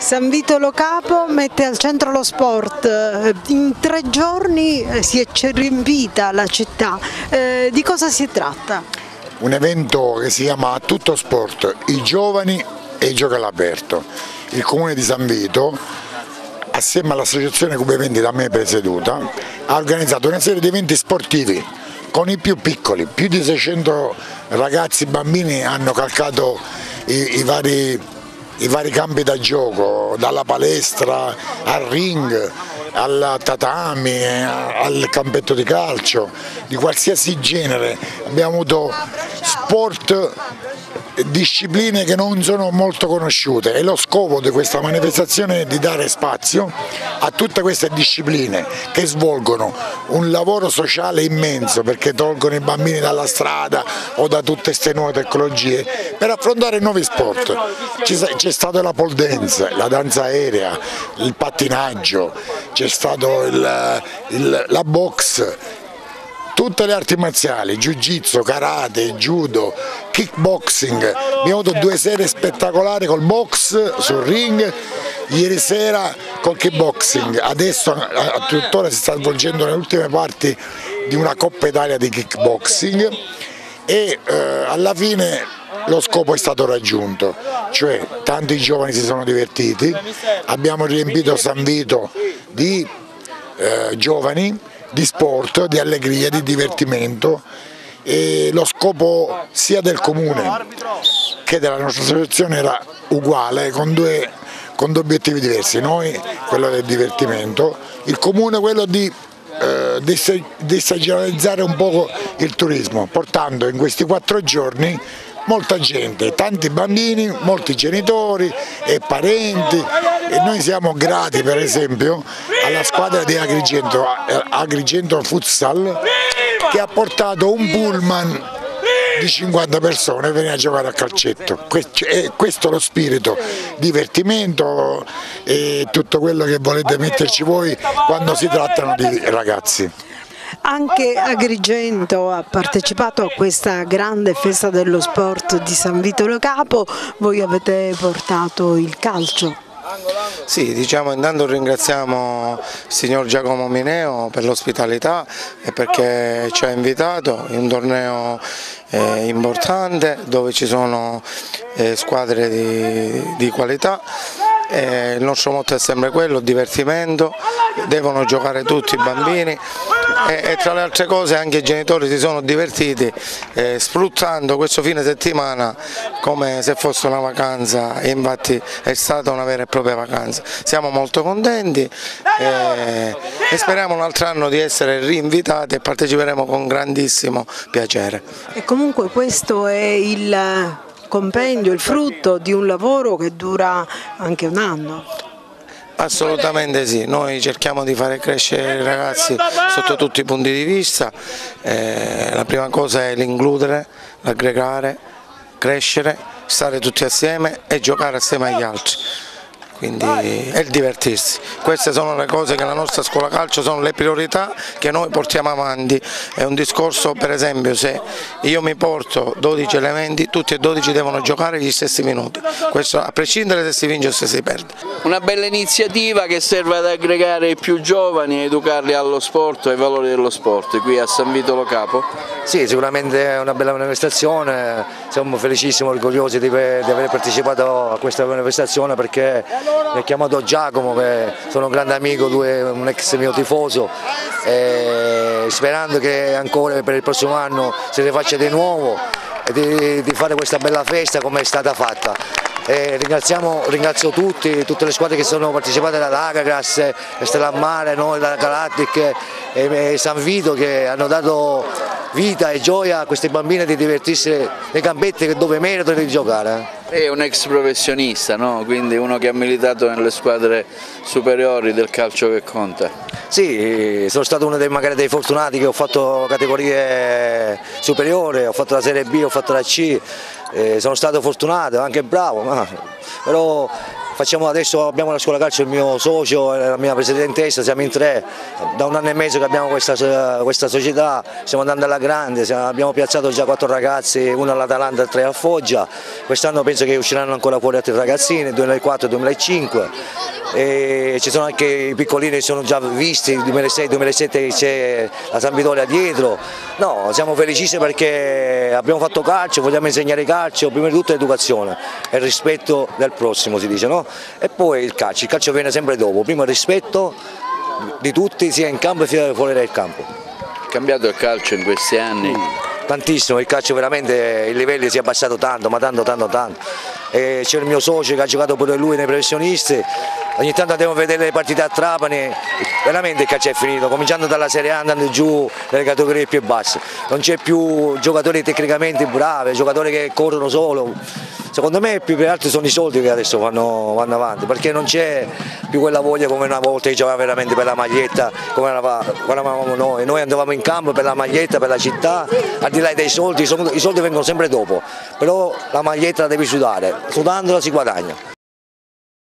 San Vito Lo Capo mette al centro lo sport, in 3 giorni si è riempita la città, di cosa si tratta? Un evento che si chiama Tutto Sport, i giovani e i giochi all'aperto. Il comune di San Vito, assieme all'associazione Cube Eventi da me presieduta, ha organizzato una serie di eventi sportivi con i più piccoli, più di 600 ragazzi, bambini hanno calcato i vari campi da gioco, dalla palestra al ring, al tatami, al campetto di calcio, di qualsiasi genere. Abbiamo avuto sport, discipline che non sono molto conosciute e lo scopo di questa manifestazione è di dare spazio a tutte queste discipline che svolgono un lavoro sociale immenso, perché tolgono i bambini dalla strada o da tutte queste nuove tecnologie per affrontare nuovi sport. C'è stato la pole dance, la danza aerea, il pattinaggio, c'è stato la box, tutte le arti marziali, jiu-jitsu, karate, judo, kickboxing. Abbiamo avuto 2 serie spettacolari col box sul ring, ieri sera col kickboxing, adesso tuttora si sta svolgendo le ultime parti di una Coppa Italia di kickboxing e alla fine lo scopo è stato raggiunto, cioè tanti giovani si sono divertiti, abbiamo riempito San Vito di giovani, di sport, di allegria, di divertimento, e lo scopo sia del comune che della nostra associazione era uguale, con due obiettivi diversi. Noi quello del divertimento, il comune quello di destagionalizzare un po' il turismo, portando in questi 4 giorni molta gente, tanti bambini, molti genitori e parenti, e noi siamo grati per esempio alla squadra di Agrigento Futsal che ha portato un pullman di 50 persone per venire a giocare a calcetto. Questo è lo spirito, divertimento e tutto quello che volete metterci voi quando si trattano di ragazzi. Anche Agrigento ha partecipato a questa grande festa dello sport di San Vito Lo Capo, voi avete portato il calcio. Sì, diciamo, intanto ringraziamo il signor Giacomo Mineo per l'ospitalità e perché ci ha invitato in un torneo importante dove ci sono squadre di qualità. Il nostro motto è sempre quello, divertimento, devono giocare tutti i bambini e tra le altre cose anche i genitori si sono divertiti sfruttando questo fine settimana come se fosse una vacanza, e infatti è stata una vera e propria vacanza. Siamo molto contenti e speriamo un altro anno di essere rinvitati e parteciperemo con grandissimo piacere. E comunque questo è il compendio, il frutto di un lavoro che dura anche un anno. Assolutamente sì, noi cerchiamo di fare crescere i ragazzi sotto tutti i punti di vista, la prima cosa è l'includere, l'aggregare, crescere, stare tutti assieme e giocare assieme agli altri. Quindi è il divertirsi. Queste sono le cose che la nostra scuola calcio sono le priorità che noi portiamo avanti. È un discorso, per esempio, se io mi porto 12 elementi, tutti e 12 devono giocare gli stessi minuti. Questo a prescindere se si vince o se si perde. Una bella iniziativa che serve ad aggregare i più giovani e educarli allo sport e ai valori dello sport qui a San Vito Lo Capo. Sì, sicuramente è una bella manifestazione, siamo felicissimi e orgogliosi di aver partecipato a questa manifestazione perché mi ha chiamato Giacomo, che sono un grande amico, lui è un ex mio tifoso, e sperando che ancora per il prossimo anno si rifaccia di nuovo e di fare questa bella festa come è stata fatta. Ringrazio tutte le squadre che sono partecipate dall'Agagras, Stellammare, noi, la Galactic e San Vito, che hanno dato vita e gioia a questi bambini di divertirsi nei campetti dove meritano di giocare. È un ex professionista, no? Quindi uno che ha militato nelle squadre superiori del calcio che conta. Sì, sono stato uno dei fortunati che ho fatto categorie superiori, ho fatto la Serie B, ho fatto la C, sono stato fortunato, anche bravo, però Adesso abbiamo la scuola calcio, il mio socio e la mia presidentessa, siamo in 3, da 1 anno e mezzo che abbiamo questa società, stiamo andando alla grande, abbiamo piazzato già 4 ragazzi, uno all'Atalanta e 3 al Foggia, quest'anno penso che usciranno ancora fuori altre ragazzine, 2004 2005. E ci sono anche i piccolini che sono già visti, 2006-2007 c'è la San Vitoria dietro. No, siamo felicissimi perché abbiamo fatto calcio, vogliamo insegnare calcio, prima di tutto educazione e rispetto del prossimo, si dice, no? E poi il calcio viene sempre dopo, prima il rispetto di tutti sia in campo sia fuori dal campo. È cambiato il calcio in questi anni? Tantissimo, il calcio veramente, il livello si è abbassato tanto, ma tanto. C'è il mio socio che ha giocato pure lui nei professionisti, ogni tanto andiamo a vedere le partite a Trapani, veramente il calcio è finito, cominciando dalla Serie A andando giù nelle categorie più basse, non c'è più giocatori tecnicamente bravi, giocatori che corrono solo. Secondo me più che altro sono i soldi che adesso vanno avanti, perché non c'è più quella voglia come una volta che giocava veramente per la maglietta, come eravamo noi andavamo in campo per la maglietta, per la città, al di là dei soldi, i soldi vengono sempre dopo, però la maglietta la devi sudare, sudandola si guadagna.